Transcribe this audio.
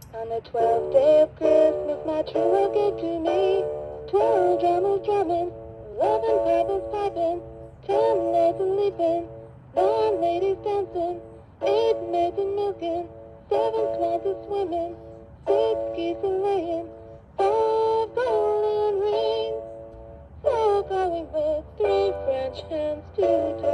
On the 12th day of Christmas, my true love gave to me 12 drummers drumming, 11 pipers piping, 10 maids a-leaping, 9 ladies dancing, 8 maids a-milking, 7 swans a-swimming, 6 geese a-laying, 5 golden rings, 4 going with 3 French hens, 2